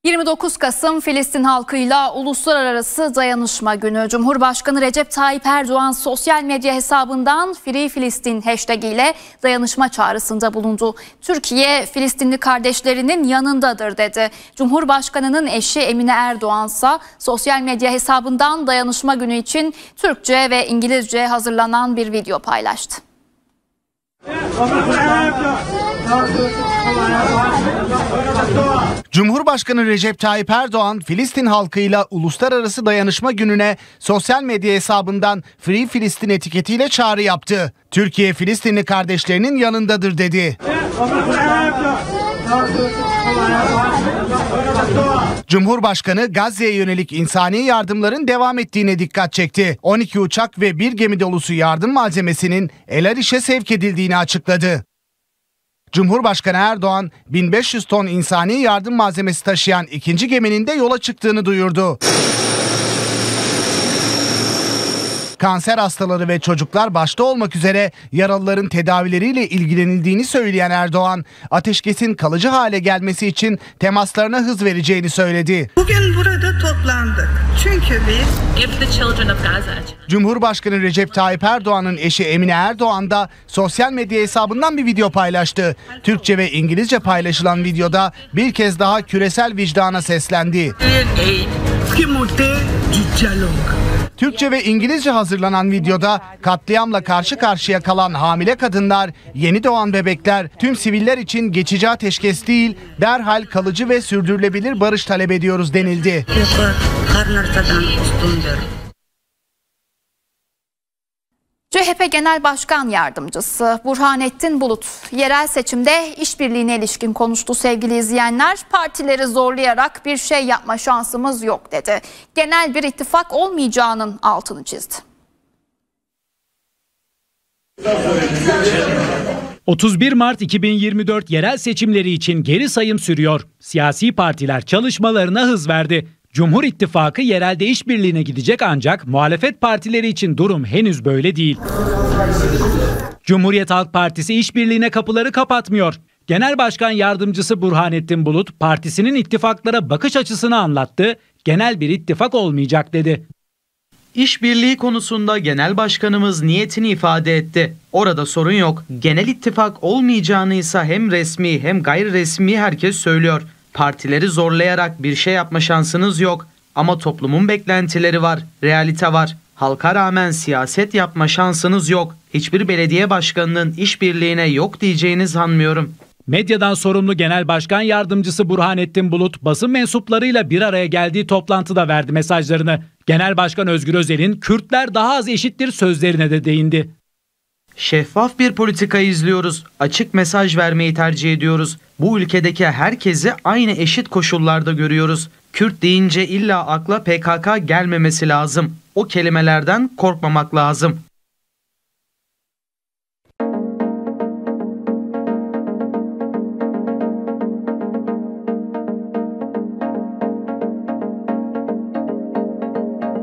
29 Kasım Filistin halkıyla Uluslararası Dayanışma Günü. Cumhurbaşkanı Recep Tayyip Erdoğan sosyal medya hesabından Free Filistin hashtag ile dayanışma çağrısında bulundu. Türkiye, Filistinli kardeşlerinin yanındadır dedi. Cumhurbaşkanının eşi Emine Erdoğan ise sosyal medya hesabından dayanışma günü için Türkçe ve İngilizce hazırlanan bir video paylaştı. Cumhurbaşkanı Recep Tayyip Erdoğan, Filistin halkıyla Uluslararası Dayanışma Günü'ne sosyal medya hesabından Free Filistin etiketiyle çağrı yaptı. Türkiye, Filistinli kardeşlerinin yanındadır dedi. Cumhurbaşkanı Gazze'ye yönelik insani yardımların devam ettiğine dikkat çekti. 12 uçak ve bir gemi dolusu yardım malzemesinin El Ariş'e sevk edildiğini açıkladı. Cumhurbaşkanı Erdoğan, 1500 ton insani yardım malzemesi taşıyan ikinci geminin de yola çıktığını duyurdu. Kanser hastaları ve çocuklar başta olmak üzere yaralıların tedavileriyle ilgilenildiğini söyleyen Erdoğan, ateşkesin kalıcı hale gelmesi için temaslarına hız vereceğini söyledi. Bugün burada toplandık. Çünkü biz Cumhurbaşkanı Recep Tayyip Erdoğan'ın eşi Emine Erdoğan da sosyal medya hesabından bir video paylaştı. Türkçe ve İngilizce paylaşılan videoda bir kez daha küresel vicdana seslendi. Türkçe ve İngilizce hazırlanan videoda katliamla karşı karşıya kalan hamile kadınlar, yeni doğan bebekler, tüm siviller için geçici ateşkes değil, derhal kalıcı ve sürdürülebilir barış talep ediyoruz denildi. CHP Genel Başkan Yardımcısı Burhanettin Bulut, yerel seçimde işbirliğine ilişkin konuştu sevgili izleyenler. Partileri zorlayarak bir şey yapma şansımız yok dedi. Genel bir ittifak olmayacağının altını çizdi. 31 Mart 2024 yerel seçimleri için geri sayım sürüyor. Siyasi partiler çalışmalarına hız verdi. Cumhur İttifakı yerelde işbirliğine gidecek ancak muhalefet partileri için durum henüz böyle değil. Cumhuriyet Halk Partisi işbirliğine kapıları kapatmıyor. Genel Başkan Yardımcısı Burhanettin Bulut partisinin ittifaklara bakış açısını anlattı. Genel bir ittifak olmayacak dedi. İşbirliği konusunda Genel Başkanımız niyetini ifade etti. Orada sorun yok. Genel ittifak olmayacağını ise hem resmi hem gayri resmi herkes söylüyor. Partileri zorlayarak bir şey yapma şansınız yok. Ama toplumun beklentileri var, realite var. Halka rağmen siyaset yapma şansınız yok. Hiçbir belediye başkanının işbirliğine yok diyeceğini sanmıyorum. Medyadan sorumlu Genel Başkan Yardımcısı Burhanettin Bulut basın mensuplarıyla bir araya geldiği toplantıda verdi mesajlarını. Genel Başkan Özgür Özel'in Kürtler daha az eşittir sözlerine de değindi. Şeffaf bir politika izliyoruz. Açık mesaj vermeyi tercih ediyoruz. Bu ülkedeki herkesi aynı eşit koşullarda görüyoruz. Kürt deyince illa akla PKK gelmemesi lazım. O kelimelerden korkmamak lazım.